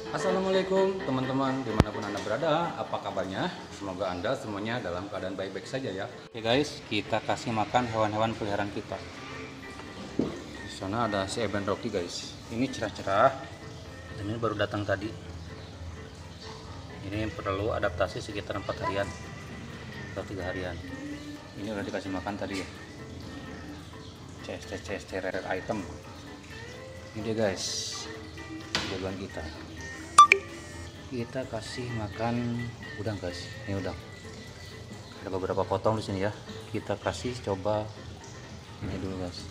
Assalamualaikum teman-teman dimanapun Anda berada, apa kabarnya? Semoga Anda semuanya dalam keadaan baik-baik saja ya. Oke guys, kita kasih makan hewan-hewan peliharaan kita. Di sana ada si Eben Rocky guys. Ini cerah-cerah. Ini baru datang tadi. Ini perlu adaptasi sekitar 4 harian atau 3 harian. Ini udah dikasih makan tadi ya. CST rare item. Ini dia guys, jagoan kita. Kita kasih makan udang guys. Ini udang. Ada beberapa potong di sini ya. Kita kasih coba ini dulu guys.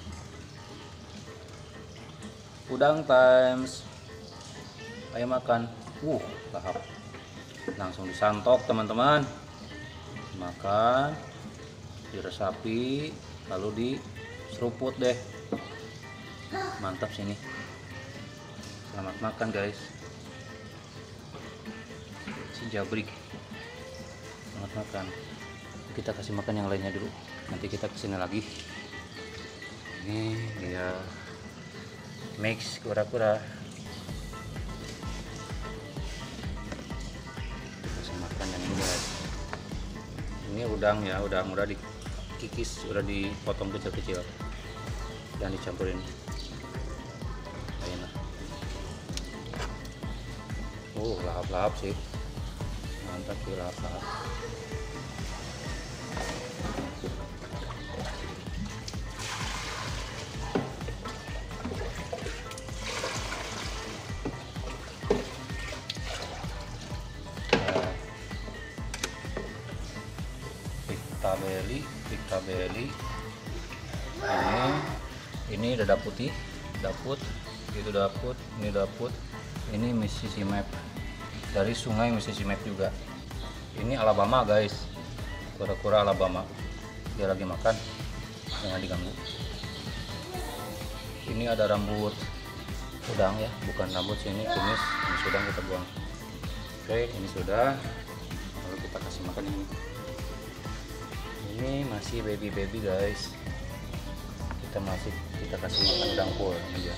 Udang times. Ayo makan. Lahap. Langsung disantap teman-teman. Makan. Diresapi, lalu diseruput deh. Mantap sini. Selamat makan guys. Jabrik, selamat makan. Kita kasih makan yang lainnya dulu, nanti kita kesini lagi. Ini dia mix kura-kura. Kasih makan yang ini guys. Ini udang ya, udang udah dikikis, udah dipotong kecil-kecil dan dicampurin. Enak. Lahap-lahap sih. Mantap sih, lahap-lahap. Piktabeli. Ini dada putih, daput, itu daput, ini daput, ini Mississippi Map. Dari sungai Mississippi Map juga. Ini Alabama guys, kura-kura Alabama. Dia lagi makan, jangan diganggu. Ini ada rambut udang ya, bukan rambut sini kumis. Ini sudah kita buang. Oke, ini sudah. Lalu kita kasih makan ini. Ini masih baby guys. Kita kasih makan udang full aja.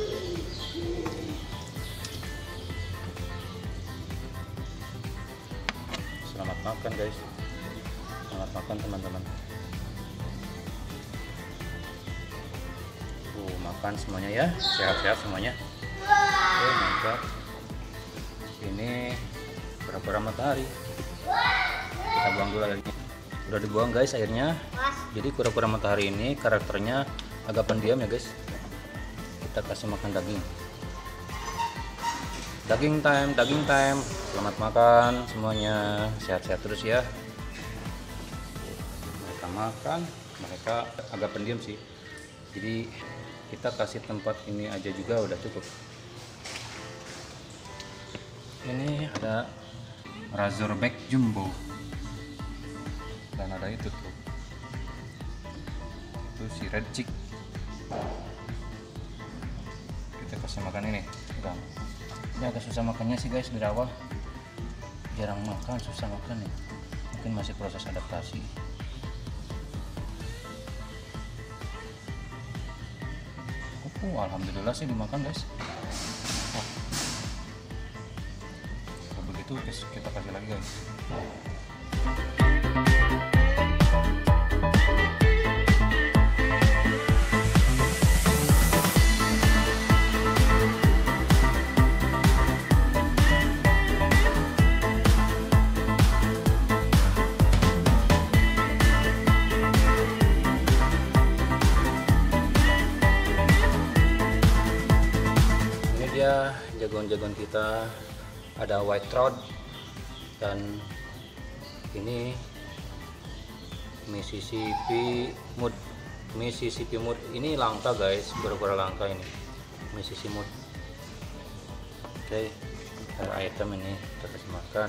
Selamat makan guys, selamat makan teman-teman. Makan semuanya ya, sehat-sehat semuanya. Oke, mantap. Ini kura-kura matahari, kita buang dulu airnya. Udah dibuang guys airnya. Jadi kura-kura matahari ini karakternya agak pendiam ya guys. Kita kasih makan daging. Daging time. Selamat makan semuanya, sehat-sehat terus ya. Mereka makan, mereka agak pendiam sih. Jadi kita kasih tempat ini aja juga udah cukup. Ini ada Razorback Jumbo. Dan ada itu tuh. Itu si Red Chick. Kita kasih makan ini, udang. Ini agak susah makannya sih guys di rawa. Jarang makan, susah makan ya. Mungkin masih proses adaptasi. Alhamdulillah sih dimakan guys. Kalau begitu kita kasih lagi guys. Jagoan-jagoan kita ada white trout dan ini Mississippi Mud. Ini langka guys, kura-kura langka ini Mississippi Mud. Oke, item ini kita kasih makan.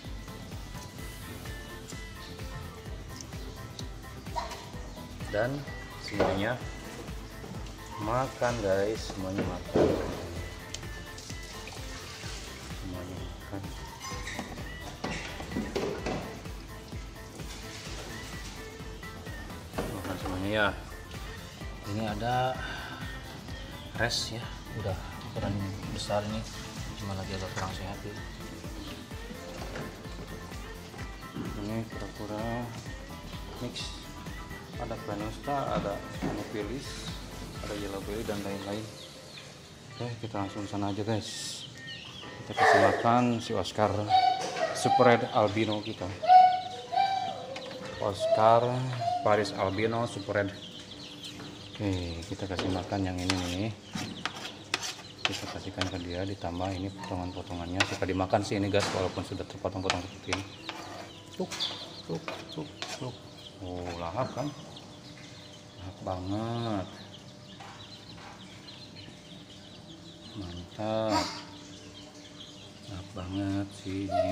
Dan semuanya makan guys, semuanya makan. Makan semuanya ya. Ini ada res ya, udah ukuran besar ini cuma lagi agak kurang sehat ya. Ini kura-kura mix, ada Venusta, ada Anopheles, ada yellow belly dan lain-lain. Oke, kita langsung sana aja guys. Kita kasih makan si Oscar super red albino kita. Oscar Paris albino super red. Oke, kita kasih makan yang ini nih. Kita kasihkan ke dia, ditambah ini potongan-potongannya. Suka dimakan sih ini guys, walaupun sudah terpotong-potong seperti ini. Tuk. Oh, lahap kan? Lahap banget. Mantap. Lahap banget sih ini.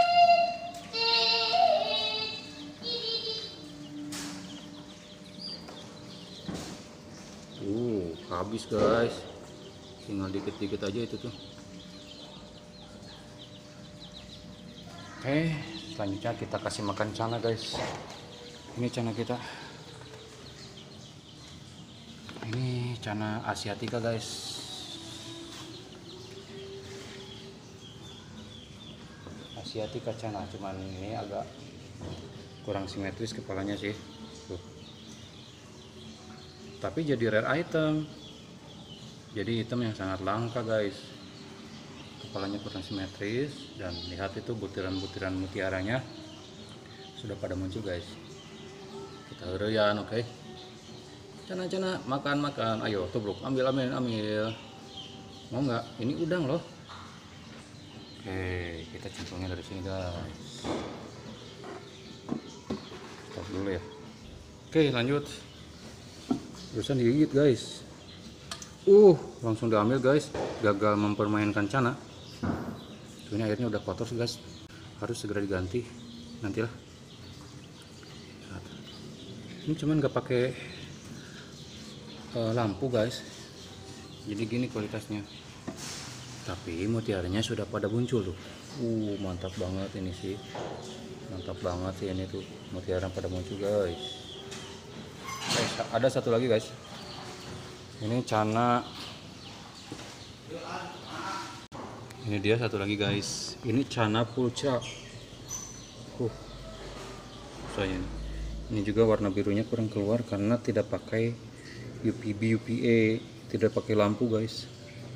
Habis guys. Tinggal dikit-dikit aja itu tuh. Oke, selanjutnya kita kasih makan cana guys. Ini cana kita. Ini cana asiatica guys. Asiatica cana, cuman ini agak kurang simetris kepalanya sih. Tuh. Tapi jadi rare item. Jadi item yang sangat langka guys. Kepalanya kurang simetris dan lihat itu butiran-butiran mutiaranya sudah pada muncul guys. Kita ureyan, oke. Cana makan, ayo tubruk, ambil. Mau nggak? Ini udang loh. Oke, kita cemplungnya dari sini guys. Stop dulu ya. Oke, lanjut. Terusan digigit guys. Langsung diambil guys. Gagal mempermainkan cana. Ini airnya udah kotor guys, harus segera diganti nantilah. Ini cuman nggak pakai lampu guys, jadi gini kualitasnya. Tapi mutiaranya sudah pada muncul tuh. Mantap banget ini sih, mantap banget sih ini tuh, mutiara pada muncul guys. Ada satu lagi guys, ini cana. Ini dia satu lagi guys, ini cana pulca. Saya ini juga warna birunya kurang keluar karena tidak pakai UPB UPA, tidak pakai lampu guys.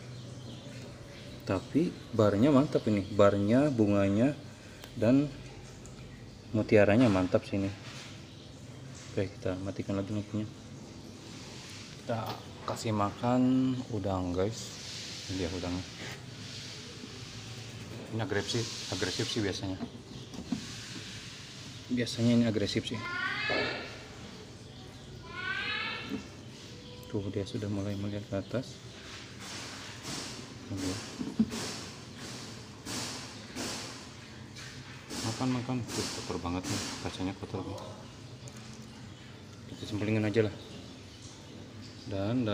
Tapi barnya mantap ini, barnya, bunganya dan mutiaranya mantap sini. Oke, kita matikan lagi lampunya. Kita kasih makan udang guys. Ini dia udangnya. Ini agresif sih biasanya. Biasanya ini agresif sih. Tuh dia sudah mulai melihat ke atas. Makan. Tuh, kotor banget nih, kacanya kotor. Kita cemplungin aja lah. Dan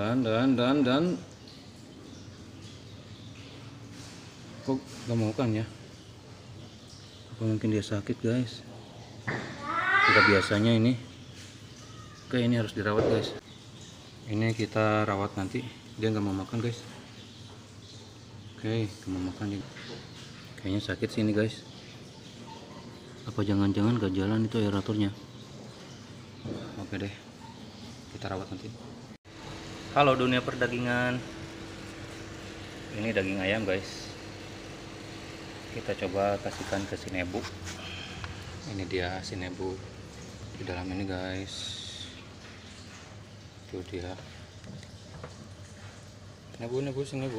kok gak mau kan ya? Apa mungkin dia sakit guys? Tidak biasanya ini. Oke, ini harus dirawat guys. Ini kita rawat nanti. Dia nggak mau makan guys. Oke, nggak mau makan juga. Kayaknya sakit sih ini guys. Apa jangan-jangan gak jalan itu aeratornya? Oke deh, kita rawat nanti. Halo dunia perdagingan. Ini daging ayam guys. Kita coba kasihkan ke sinebu. Ini dia sinebu di dalam ini guys. Itu dia. Sinebu.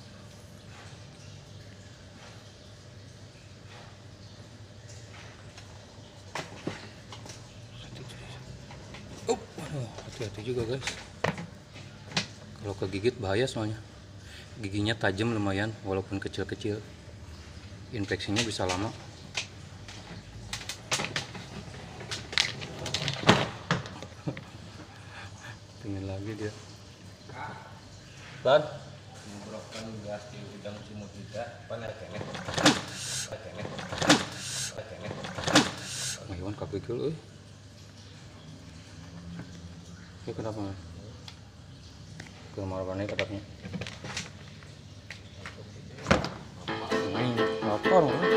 Hati-hati juga guys. Kalau kegigit bahaya soalnya. Giginya tajam lumayan walaupun kecil-kecil. Infeksinya bisa lama. Tinggal lagi dia. Ban. Membrokkan gas di udang sumut tidak. Panas kene. Hewan kaki kecil. Ini kenapa? Kemarah banget tetapnya. orang-orang